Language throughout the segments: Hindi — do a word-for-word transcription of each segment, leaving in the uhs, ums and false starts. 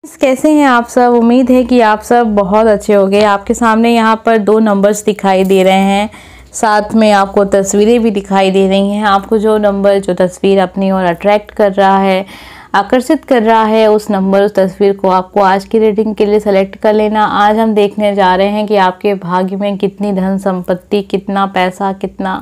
कैसे हैं आप सब। उम्मीद है कि आप सब बहुत अच्छे होंगे। आपके सामने यहाँ पर दो नंबर्स दिखाई दे रहे हैं, साथ में आपको तस्वीरें भी दिखाई दे रही हैं। आपको जो नंबर जो तस्वीर अपनी ओर अट्रैक्ट कर रहा है, आकर्षित कर रहा है, उस नंबर उस तस्वीर को आपको आज की रीडिंग के लिए सेलेक्ट कर लेना। आज हम देखने जा रहे हैं कि आपके भाग्य में कितनी धन संपत्ति, कितना पैसा, कितना,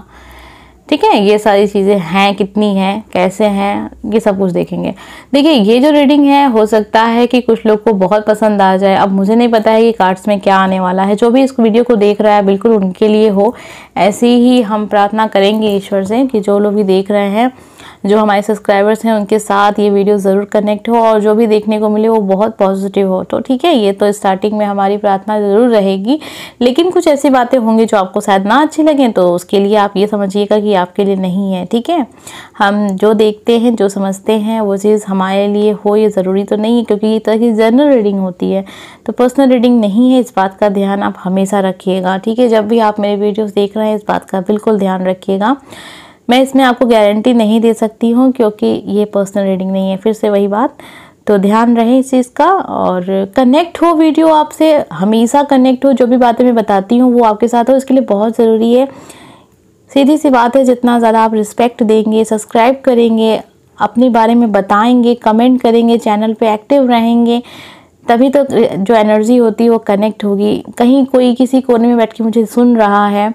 ठीक है, ये सारी चीज़ें हैं, कितनी हैं, कैसे हैं, ये सब कुछ देखेंगे। देखिए, ये जो रीडिंग है हो सकता है कि कुछ लोग को बहुत पसंद आ जाए। अब मुझे नहीं पता है कि कार्ड्स में क्या आने वाला है। जो भी इस वीडियो को देख रहा है बिल्कुल उनके लिए हो, ऐसी ही हम प्रार्थना करेंगे ईश्वर से कि जो लोग भी देख रहे हैं, जो हमारे सब्सक्राइबर्स हैं, उनके साथ ये वीडियो ज़रूर कनेक्ट हो और जो भी देखने को मिले वो बहुत पॉजिटिव हो। तो ठीक है, ये तो स्टार्टिंग में हमारी प्रार्थना ज़रूर रहेगी, लेकिन कुछ ऐसी बातें होंगी जो आपको शायद ना अच्छी लगें, तो उसके लिए आप ये समझिएगा कि आपके लिए नहीं है। ठीक है, हम जो देखते हैं, जो समझते हैं, वो चीज़ हमारे लिए हो ये ज़रूरी तो नहीं है, क्योंकि ये तरह की जनरल रीडिंग होती है, तो पर्सनल रीडिंग नहीं है। इस बात का ध्यान आप हमेशा रखिएगा। ठीक है, जब भी आप मेरे वीडियोज़ देख रहे हैं इस बात का बिल्कुल ध्यान रखिएगा। मैं इसमें आपको गारंटी नहीं दे सकती हूँ, क्योंकि ये पर्सनल रीडिंग नहीं है। फिर से वही बात, तो ध्यान रहे इस चीज़ का और कनेक्ट हो वीडियो आपसे, हमेशा कनेक्ट हो। जो भी बातें मैं बताती हूँ वो आपके साथ हो, इसके लिए बहुत ज़रूरी है। सीधी सी बात है, जितना ज़्यादा आप रिस्पेक्ट देंगे, सब्सक्राइब करेंगे, अपने बारे में बताएंगे, कमेंट करेंगे, चैनल पे एक्टिव रहेंगे, तभी तो जो एनर्जी होती है वो कनेक्ट होगी। कहीं कोई किसी कोने में बैठ के मुझे सुन रहा है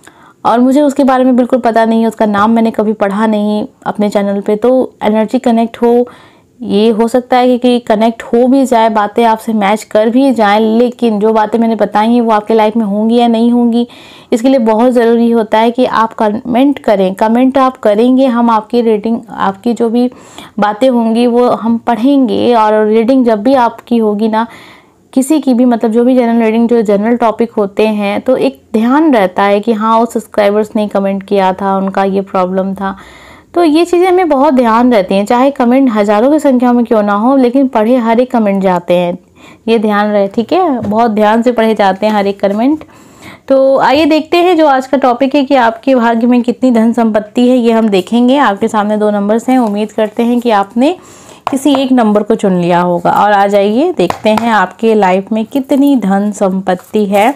और मुझे उसके बारे में बिल्कुल पता नहीं है, उसका नाम मैंने कभी पढ़ा नहीं अपने चैनल पे, तो एनर्जी कनेक्ट हो, ये हो सकता है कि कनेक्ट हो भी जाए, बातें आपसे मैच कर भी जाएं, लेकिन जो बातें मैंने बताई हैं वो आपके लाइफ में होंगी या नहीं होंगी, इसके लिए बहुत ज़रूरी होता है कि आप कमेंट करें। कमेंट आप करेंगे, हम आपकी रीडिंग, आपकी जो भी बातें होंगी वो हम पढ़ेंगे। और रीडिंग जब भी आपकी होगी ना, किसी की भी, मतलब जो भी जनरल रीडिंग, जो जनरल टॉपिक होते हैं, तो एक ध्यान रहता है कि हाँ, वो सब्सक्राइबर्स ने कमेंट किया था, उनका ये प्रॉब्लम था, तो ये चीज़ें हमें बहुत ध्यान रहती हैं। चाहे कमेंट हज़ारों की संख्या में क्यों ना हो, लेकिन पढ़े हर एक कमेंट जाते हैं, ये ध्यान रहे। ठीक है, बहुत ध्यान से पढ़े जाते हैं हर एक कमेंट। तो आइए देखते हैं जो आज का टॉपिक है कि आपके भाग्य में कितनी धन संपत्ति है, ये हम देखेंगे। आपके सामने दो नंबर्स हैं, उम्मीद करते हैं कि आपने किसी एक नंबर को चुन लिया होगा। और आ जाइए देखते हैं आपके लाइफ में कितनी धन संपत्ति है।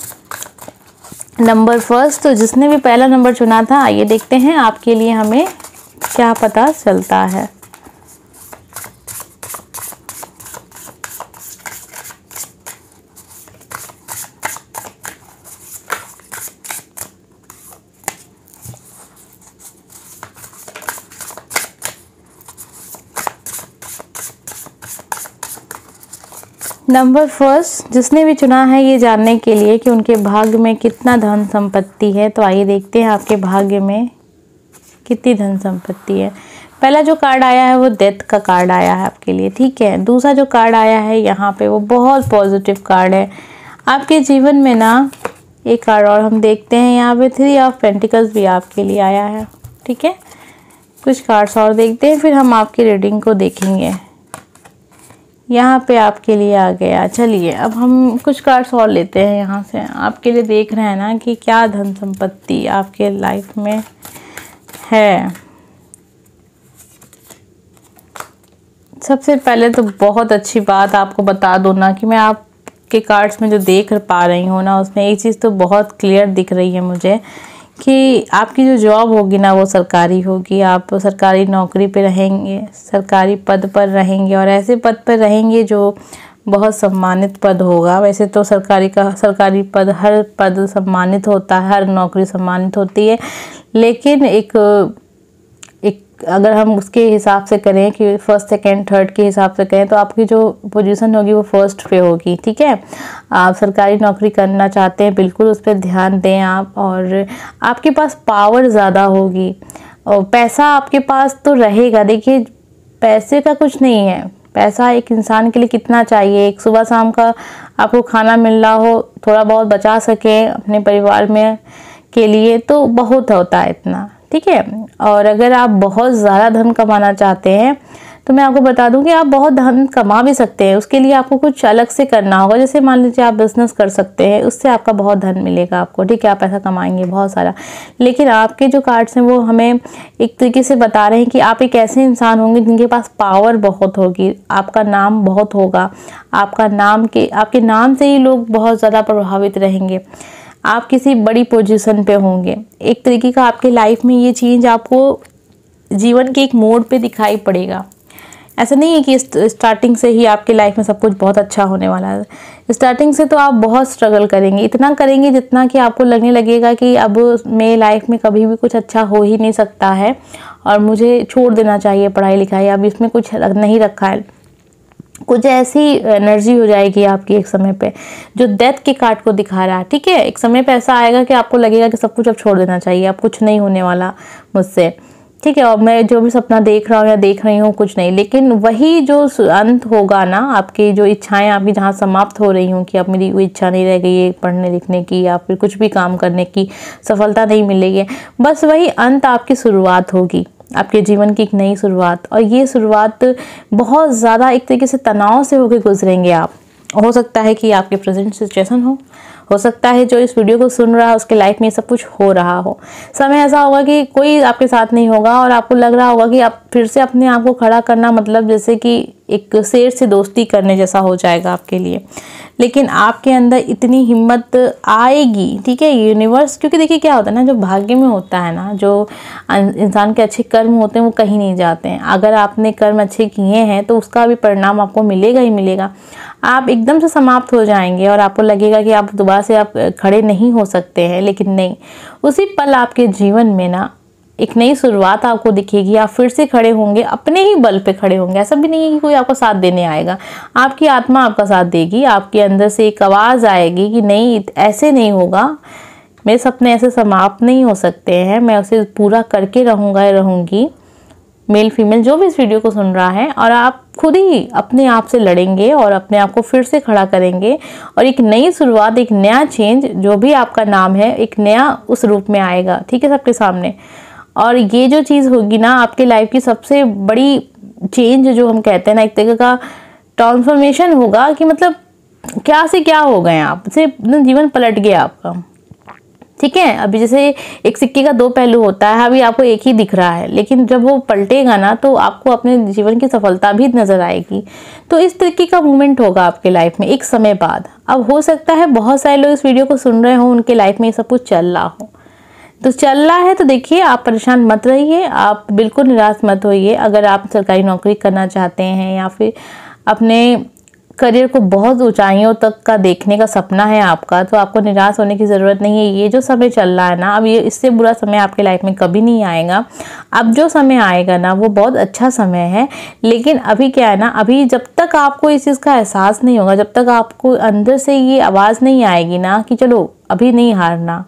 नंबर फर्स्ट, तो जिसने भी पहला नंबर चुना था, आइए देखते हैं आपके लिए हमें क्या पता चलता है। नंबर फर्स्ट, जिसने भी चुना है ये जानने के लिए कि उनके भाग्य में कितना धन संपत्ति है, तो आइए देखते हैं आपके भाग्य में कितनी धन संपत्ति है। पहला जो कार्ड आया है वो डेथ का कार्ड आया है आपके लिए। ठीक है, दूसरा जो कार्ड आया है यहाँ पे वो बहुत पॉजिटिव कार्ड है आपके जीवन में ना। एक कार्ड और हम देखते हैं यहाँ पे, थ्री ऑफ पेंटिकल्स भी आपके लिए आया है। ठीक है, कुछ कार्ड्स और देखते हैं, फिर हम आपकी रीडिंग को देखेंगे। यहाँ पे आपके लिए आ गया। चलिए अब हम कुछ कार्ड्स और लेते हैं यहाँ से। आपके लिए देख रहे हैं ना कि क्या धन संपत्ति आपके लाइफ में है। सबसे पहले तो बहुत अच्छी बात आपको बता दूँ ना कि मैं आपके कार्ड्स में जो देख पा रही हूँ ना, उसमें एक चीज़ तो बहुत क्लियर दिख रही है मुझे कि आपकी जो जॉब होगी ना वो सरकारी होगी। आप सरकारी नौकरी पे रहेंगे, सरकारी पद पर रहेंगे, और ऐसे पद पर रहेंगे जो बहुत सम्मानित पद होगा। वैसे तो सरकारी का सरकारी पद, हर पद सम्मानित होता है, हर नौकरी सम्मानित होती है, लेकिन एक एक अगर हम उसके हिसाब से करें कि फर्स्ट सेकंड थर्ड के हिसाब से करें, तो आपकी जो पोजीशन होगी वो फर्स्ट पे होगी। ठीक है, आप सरकारी नौकरी करना चाहते हैं, बिल्कुल उस पर ध्यान दें आप। और आपके पास पावर ज़्यादा होगी और पैसा आपके पास तो रहेगा। देखिए, पैसे का कुछ नहीं है, पैसा एक इंसान के लिए कितना चाहिए, एक सुबह शाम का आपको खाना मिल रहा हो, थोड़ा बहुत बचा सकें अपने परिवार में के लिए, तो बहुत होता है इतना। ठीक है, और अगर आप बहुत ज़्यादा धन कमाना चाहते हैं तो मैं आपको बता दूं कि आप बहुत धन कमा भी सकते हैं। उसके लिए आपको कुछ अलग से करना होगा। जैसे मान लीजिए आप बिजनेस कर सकते हैं, उससे आपका बहुत धन मिलेगा आपको, ठीक है, आप पैसा कमाएंगे बहुत सारा। लेकिन आपके जो कार्ड्स हैं वो हमें एक तरीके से बता रहे हैं कि आप एक ऐसे इंसान होंगे जिनके पास पावर बहुत होगी, आपका नाम बहुत होगा, आपका नाम के आपके नाम से ही लोग बहुत ज़्यादा प्रभावित रहेंगे, आप किसी बड़ी पोजीशन पे होंगे। एक तरीके का आपके लाइफ में ये चेंज आपको जीवन के एक मोड़ पे दिखाई पड़ेगा। ऐसा नहीं है कि स्टार्टिंग से ही आपके लाइफ में सब कुछ बहुत अच्छा होने वाला है। स्टार्टिंग से तो आप बहुत स्ट्रगल करेंगे, इतना करेंगे जितना कि आपको लगने लगेगा कि अब मेरे लाइफ में कभी भी कुछ अच्छा हो ही नहीं सकता है और मुझे छोड़ देना चाहिए पढ़ाई लिखाई, अब इसमें कुछ नहीं रखा है। कुछ ऐसी एनर्जी हो जाएगी आपकी एक समय पे जो डेथ के कार्ड को दिखा रहा है, ठीक है। एक समय पे ऐसा आएगा कि आपको लगेगा कि सब कुछ अब छोड़ देना चाहिए, अब कुछ नहीं होने वाला मुझसे, ठीक है, और मैं जो भी सपना देख रहा हूँ या देख रही हूँ कुछ नहीं। लेकिन वही जो अंत होगा ना, आपकी जो इच्छाएं आपकी जहाँ समाप्त हो रही हूँ कि अब मेरी कोई इच्छा नहीं रह गई है पढ़ने लिखने की या फिर कुछ भी काम करने की, सफलता नहीं मिलेगी, बस वही अंत आपकी शुरुआत होगी, आपके जीवन की एक नई शुरुआत। और ये शुरुआत बहुत ज़्यादा एक तरीके से तनाव से होकर गुजरेंगे आप। हो सकता है कि आपके प्रेजेंट सिचुएशन हो हो सकता है जो इस वीडियो को सुन रहा है उसके लाइफ में सब कुछ हो रहा हो। समय ऐसा होगा कि कोई आपके साथ नहीं होगा और आपको लग रहा होगा कि आप फिर से अपने आप को खड़ा करना मतलब जैसे कि एक शेर से दोस्ती करने जैसा हो जाएगा आपके लिए। लेकिन आपके अंदर इतनी हिम्मत आएगी, ठीक है, यूनिवर्स, क्योंकि देखिए क्या होता है ना, जो भाग्य में होता है ना, जो इंसान के अच्छे कर्म होते हैं वो कहीं नहीं जाते हैं। अगर आपने कर्म अच्छे किए हैं तो उसका भी परिणाम आपको मिलेगा ही मिलेगा। आप एकदम से समाप्त हो जाएंगे और आपको लगेगा कि आप दोबारा से आप खड़े नहीं हो सकते हैं, लेकिन नहीं, उसी पल आपके जीवन में ना एक नई शुरुआत आपको दिखेगी। आप फिर से खड़े होंगे, अपने ही बल पे खड़े होंगे। ऐसा भी नहीं है कि कोई आपको साथ देने आएगा, आपकी आत्मा आपका साथ देगी। आपके अंदर से एक आवाज़ आएगी कि नहीं, ऐसे नहीं होगा, मेरे सपने ऐसे समाप्त नहीं हो सकते हैं, मैं उसे पूरा करके रहूँगा रहूँगी। मेल फीमेल जो भी इस वीडियो को सुन रहा है, और आप खुद ही अपने आप से लड़ेंगे और अपने आप को फिर से खड़ा करेंगे और एक नई शुरुआत, एक नया चेंज, जो भी आपका नाम है, एक नया उस रूप में आएगा, ठीक है, सबके सामने। और ये जो चीज़ होगी ना आपके लाइफ की सबसे बड़ी चेंज, जो हम कहते हैं ना, एक तरीके का ट्रांसफॉर्मेशन होगा कि मतलब क्या से क्या हो गए आप, सिर्फ जीवन पलट गया आपका, ठीक है। अभी जैसे एक सिक्के का दो पहलू होता है, अभी आपको एक ही दिख रहा है, लेकिन जब वो पलटेगा ना तो आपको अपने जीवन की सफलता भी नजर आएगी। तो इस तरीके का मूवमेंट होगा आपके लाइफ में एक समय बाद। अब हो सकता है बहुत सारे लोग इस वीडियो को सुन रहे हो, उनके लाइफ में ये सब कुछ चल रहा हो, तो चल रहा है तो देखिए, आप परेशान मत रहिए, आप बिल्कुल निराश मत होइए। अगर आप सरकारी नौकरी करना चाहते हैं या फिर अपने करियर को बहुत ऊंचाइयों तक का देखने का सपना है आपका, तो आपको निराश होने की ज़रूरत नहीं है। ये जो समय चल रहा है ना, अब ये इससे बुरा समय आपके लाइफ में कभी नहीं आएगा। अब जो समय आएगा ना वो बहुत अच्छा समय है। लेकिन अभी क्या है ना, अभी जब तक आपको इस चीज़ का एहसास नहीं होगा, जब तक आपको अंदर से ये आवाज़ नहीं आएगी ना कि चलो अभी नहीं हारना,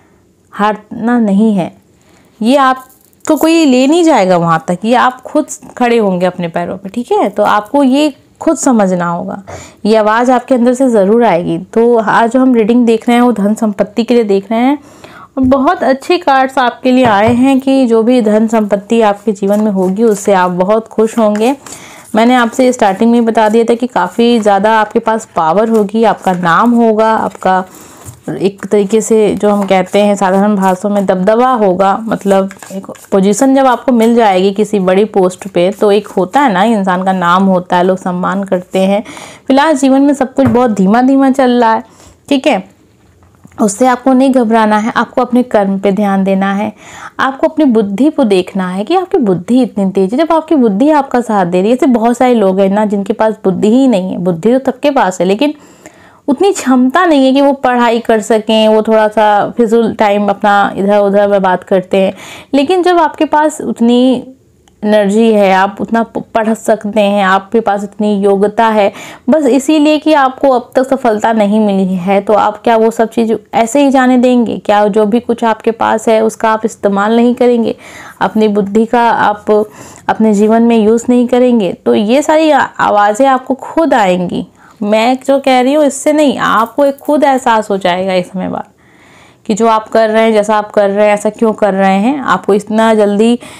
हारना नहीं है, ये आपको कोई ले नहीं जाएगा वहाँ तक, ये आप खुद खड़े होंगे अपने पैरों पे, ठीक है। तो आपको ये खुद समझना होगा, ये आवाज़ आपके अंदर से ज़रूर आएगी। तो आज जो हम रीडिंग देख रहे हैं वो धन संपत्ति के लिए देख रहे हैं, और बहुत अच्छे कार्ड्स आपके लिए आए हैं कि जो भी धन संपत्ति आपके जीवन में होगी उससे आप बहुत खुश होंगे। मैंने आपसे स्टार्टिंग में बता दिया था कि काफ़ी ज़्यादा आपके पास पावर होगी, आपका नाम होगा, आपका एक तरीके से जो हम कहते हैं साधारण भाषा में दबदबा होगा। मतलब एक पोजीशन जब आपको मिल जाएगी किसी बड़ी पोस्ट पे, तो एक होता है ना, इंसान का नाम होता है, लोग सम्मान करते हैं। फिलहाल जीवन में सब कुछ बहुत धीमा धीमा चल रहा है, ठीक है, उससे आपको नहीं घबराना है। आपको अपने कर्म पे ध्यान देना है, आपको अपनी बुद्धि को देखना है कि आपकी बुद्धि इतनी तेज है। जब आपकी बुद्धि आपका साथ दे रही है, ऐसे बहुत सारे लोग हैं ना जिनके पास बुद्धि ही नहीं है। बुद्धि तो सबके पास है, लेकिन उतनी क्षमता नहीं है कि वो पढ़ाई कर सकें, वो थोड़ा सा फिजूल टाइम अपना इधर उधर बर्बाद करते हैं। लेकिन जब आपके पास उतनी एनर्जी है, आप उतना पढ़ सकते हैं, आपके पास इतनी योग्यता है, बस इसीलिए कि आपको अब तक सफलता नहीं मिली है, तो आप क्या वो सब चीज़ ऐसे ही जाने देंगे? क्या जो भी कुछ आपके पास है उसका आप इस्तेमाल नहीं करेंगे, अपनी बुद्धि का आप अपने जीवन में यूज़ नहीं करेंगे? तो ये सारी आवाज़ें आपको खुद आएंगी, मैं जो कह रही हूँ इससे नहीं, आपको एक खुद एहसास हो जाएगा इस समय बाद कि जो आप कर रहे हैं, जैसा आप कर रहे हैं, ऐसा क्यों कर रहे हैं। आपको इतना जल्दी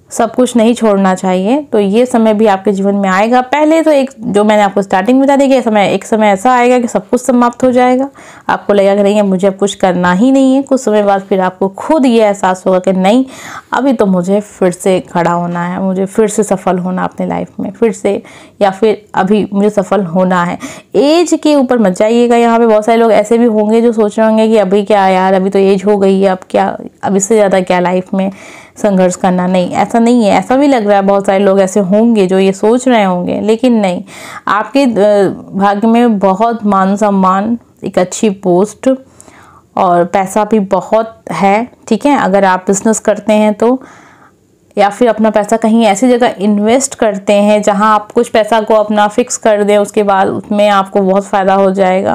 सब कुछ नहीं छोड़ना चाहिए। तो ये समय भी आपके जीवन में आएगा। पहले तो एक जो मैंने आपको स्टार्टिंग में बता दी कि समय एक समय ऐसा आएगा कि सब कुछ समाप्त हो जाएगा, आपको लगेगा कि नहीं है मुझे अब कुछ करना ही नहीं है। कुछ समय बाद फिर आपको खुद ये एहसास होगा कि नहीं, अभी तो मुझे फिर से खड़ा होना है, मुझे फिर से सफल होना अपने लाइफ में फिर से, या फिर अभी मुझे सफल होना है। एज के ऊपर मत जाइएगा। यहाँ पे बहुत सारे लोग ऐसे भी होंगे जो सोच रहे होंगे कि अभी क्या यार, अभी तो एज हो गई है, अब क्या, अब इससे ज़्यादा क्या लाइफ में संघर्ष करना। नहीं, ऐसा नहीं है। ऐसा भी लग रहा है बहुत सारे लोग ऐसे होंगे जो ये सोच रहे होंगे, लेकिन नहीं, आपके भाग्य में बहुत मान सम्मान, एक अच्छी पोस्ट और पैसा भी बहुत है। ठीक है, अगर आप बिजनेस करते हैं तो, या फिर अपना पैसा कहीं ऐसी जगह इन्वेस्ट करते हैं जहां आप कुछ पैसा को अपना फिक्स कर दें, उसके बाद उसमें आपको बहुत फ़ायदा हो जाएगा।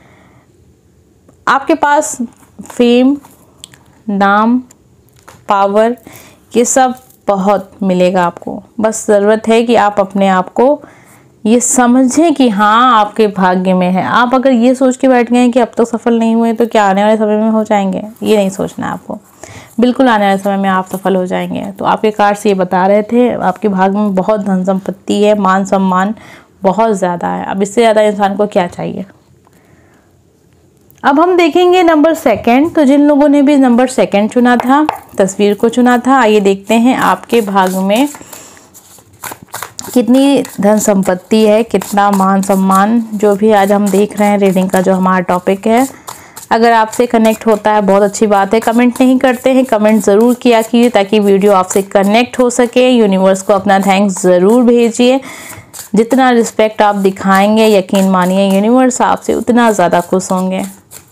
आपके पास फेम, नाम, पावर, ये सब बहुत मिलेगा आपको। बस ज़रूरत है कि आप अपने आप को ये समझें कि हाँ आपके भाग्य में है। आप अगर ये सोच के बैठ गए हैं कि अब तो सफल नहीं हुए तो क्या आने वाले समय में हो जाएंगे, ये नहीं सोचना है आपको। बिल्कुल आने वाले समय में आप सफल हो जाएंगे। तो आपके कार्ड्स ये बता रहे थे आपके भाग्य में बहुत धन संपत्ति है, मान सम्मान बहुत ज़्यादा है। अब इससे ज़्यादा इंसान को क्या चाहिए। अब हम देखेंगे नंबर सेकंड। तो जिन लोगों ने भी नंबर सेकंड चुना था, तस्वीर को चुना था, आइए देखते हैं आपके भाग्य में कितनी धन संपत्ति है, कितना मान सम्मान, जो भी आज हम देख रहे हैं रीडिंग का जो हमारा टॉपिक है। अगर आपसे कनेक्ट होता है बहुत अच्छी बात है। कमेंट नहीं करते हैं, कमेंट ज़रूर किया कीजिए ताकि वीडियो आपसे कनेक्ट हो सके। यूनिवर्स को अपना थैंक्स ज़रूर भेजिए। जितना रिस्पेक्ट आप दिखाएंगे, यकीन मानिए यूनिवर्स आपसे उतना ज़्यादा खुश होंगे।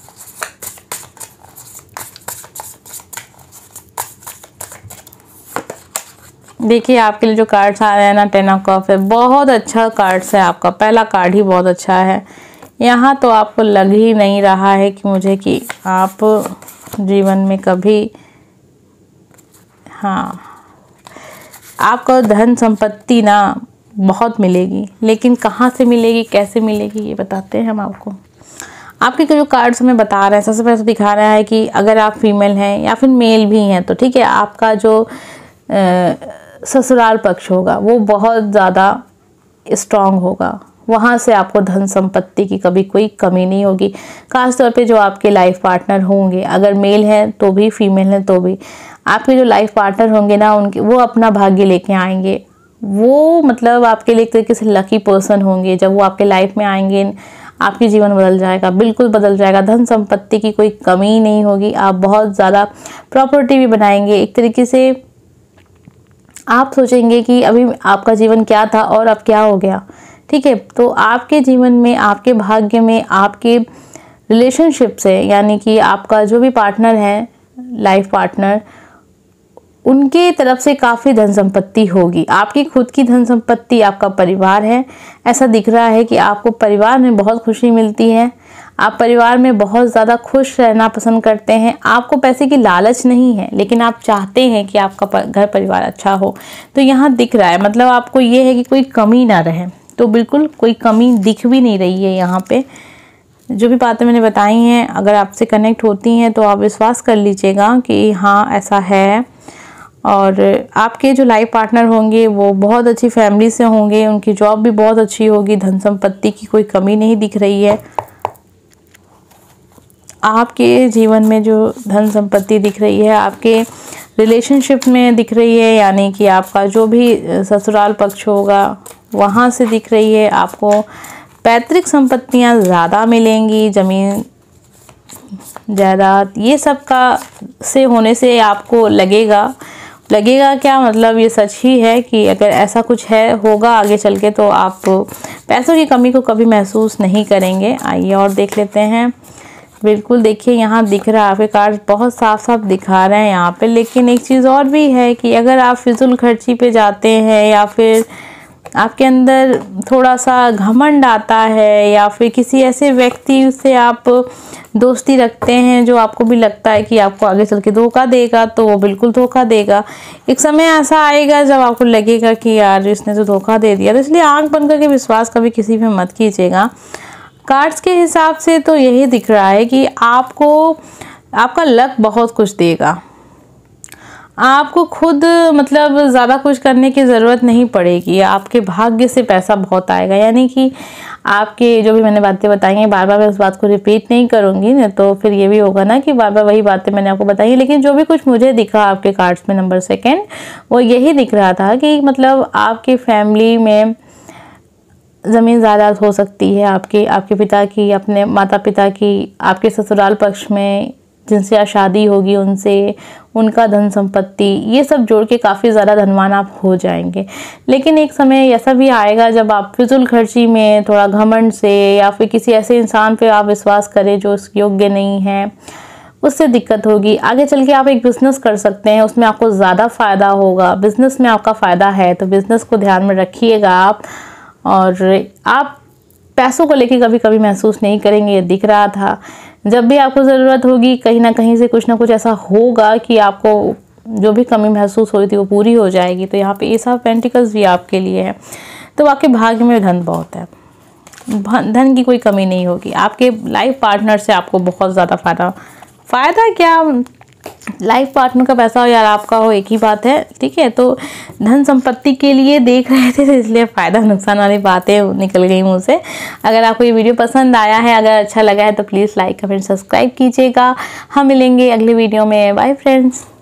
देखिए आपके लिए जो कार्ड्स आ रहे हैं ना, टेन ऑफ कप है, बहुत अच्छा कार्ड्स है। आपका पहला कार्ड ही बहुत अच्छा है। यहाँ तो आपको लग ही नहीं रहा है कि मुझे कि आप जीवन में कभी, हाँ आपको धन संपत्ति ना बहुत मिलेगी, लेकिन कहाँ से मिलेगी, कैसे मिलेगी, ये बताते हैं हम आपको। आपके जो कार्ड्स हमें बता रहे हैं, सबसे पहले तो दिखा रहा है कि अगर आप फीमेल हैं या फिर मेल भी हैं तो ठीक है, आपका जो आ, ससुराल पक्ष होगा वो बहुत ज़्यादा स्ट्रांग होगा। वहाँ से आपको धन संपत्ति की कभी कोई कमी नहीं होगी। खास तौर पे जो आपके लाइफ पार्टनर होंगे, अगर मेल हैं तो भी, फीमेल हैं तो भी, आपके जो लाइफ पार्टनर होंगे ना, उनके वो अपना भाग्य लेके आएंगे। वो मतलब आपके लिए एक तरीके से लकी पर्सन होंगे। जब वो आपके लाइफ में आएंगे आपकी जीवन बदल जाएगा, बिल्कुल बदल जाएगा। धन संपत्ति की कोई कमी नहीं होगी। आप बहुत ज़्यादा प्रॉपर्टी भी बनाएंगे। एक तरीके से आप सोचेंगे कि अभी आपका जीवन क्या था और अब क्या हो गया। ठीक है, तो आपके जीवन में, आपके भाग्य में, आपके रिलेशनशिप से, यानी कि आपका जो भी पार्टनर है, लाइफ पार्टनर, उनके तरफ से काफ़ी धन संपत्ति होगी। आपकी खुद की धन संपत्ति आपका परिवार है। ऐसा दिख रहा है कि आपको परिवार में बहुत खुशी मिलती है। आप परिवार में बहुत ज़्यादा खुश रहना पसंद करते हैं। आपको पैसे की लालच नहीं है, लेकिन आप चाहते हैं कि आपका घर परिवार अच्छा हो। तो यहाँ दिख रहा है, मतलब आपको ये है कि कोई कमी ना रहे। तो बिल्कुल कोई कमी दिख भी नहीं रही है यहाँ पे। जो भी बातें मैंने बताई हैं, अगर आपसे कनेक्ट होती हैं तो आप विश्वास कर लीजिएगा कि हाँ ऐसा है। और आपके जो लाइफ पार्टनर होंगे वो बहुत अच्छी फैमिली से होंगे, उनकी जॉब भी बहुत अच्छी होगी। धन संपत्ति की कोई कमी नहीं दिख रही है। आपके जीवन में जो धन संपत्ति दिख रही है आपके रिलेशनशिप में दिख रही है, यानी कि आपका जो भी ससुराल पक्ष होगा वहाँ से दिख रही है। आपको पैतृक संपत्तियाँ ज़्यादा मिलेंगी, ज़मीन जायदाद ये सब का से होने से आपको लगेगा लगेगा क्या, मतलब ये सच ही है कि अगर ऐसा कुछ है होगा आगे चल के तो आप पैसों की कमी को कभी महसूस नहीं करेंगे। आइए और देख लेते हैं। बिल्कुल देखिए यहाँ दिख रहा है, आपके कार्ड बहुत साफ साफ दिखा रहे हैं यहाँ पे। लेकिन एक चीज़ और भी है कि अगर आप फिजूल खर्ची पे जाते हैं, या फिर आपके अंदर थोड़ा सा घमंड आता है, या फिर किसी ऐसे व्यक्ति से आप दोस्ती रखते हैं जो आपको भी लगता है कि आपको आगे चल के धोखा देगा, तो वो बिल्कुल धोखा देगा। एक समय ऐसा आएगा जब आपको लगेगा कि यार इसने तो धोखा दे दिया। तो इसलिए आंख बंद करके विश्वास कभी किसी पे मत कीजिएगा। कार्ड्स के हिसाब से तो यही दिख रहा है कि आपको आपका लक बहुत कुछ देगा। आपको खुद मतलब ज़्यादा कुछ करने की ज़रूरत नहीं पड़ेगी, आपके भाग्य से पैसा बहुत आएगा। यानी कि आपके जो भी मैंने बातें बताई हैं, बार बार मैं उस बात को रिपीट नहीं करूँगी ना, तो फिर ये भी होगा ना कि बार बार वही बातें मैंने आपको बताई। लेकिन जो भी कुछ मुझे दिखा आपके कार्ड्स में नंबर सेकेंड, वो यही दिख रहा था कि मतलब आपकी फैमिली में ज़मीन जायदाद हो सकती है, आपके आपके पिता की, अपने माता पिता की, आपके ससुराल पक्ष में जिनसे शादी होगी उनसे, उनका धन संपत्ति, ये सब जोड़ के काफ़ी ज़्यादा धनवान आप हो जाएंगे। लेकिन एक समय ऐसा भी आएगा जब आप फिजूल खर्ची में, थोड़ा घमंड से, या फिर किसी ऐसे इंसान पे आप विश्वास करें जो उस योग्य नहीं है, उससे दिक्कत होगी। आगे चल के आप एक बिज़नेस कर सकते हैं, उसमें आपको ज़्यादा फ़ायदा होगा। बिज़नेस में आपका फ़ायदा है तो बिज़नेस को ध्यान में रखिएगा आप। और आप पैसों को लेके कभी कभी महसूस नहीं करेंगे, ये दिख रहा था। जब भी आपको ज़रूरत होगी कहीं ना कहीं से कुछ ना कुछ ऐसा होगा कि आपको जो भी कमी महसूस हो रही थी वो पूरी हो जाएगी। तो यहाँ पे एस ऑफ पेंटिकल्स भी आपके लिए है। तो आपके भाग्य में धन बहुत है, धन की कोई कमी नहीं होगी। आपके लाइफ पार्टनर से आपको बहुत ज़्यादा फ़ायदा फ़ायदा क्या, लाइफ पार्टनर का पैसा हो या आपका हो, एक ही बात है, ठीक है। तो धन संपत्ति के लिए देख रहे थे, इसलिए फ़ायदा नुकसान वाली बातें निकल गई मुँह से। अगर आपको ये वीडियो पसंद आया है, अगर अच्छा लगा है तो प्लीज़ लाइक कमेंट सब्सक्राइब कीजिएगा। हम मिलेंगे अगले वीडियो में। Bye friends.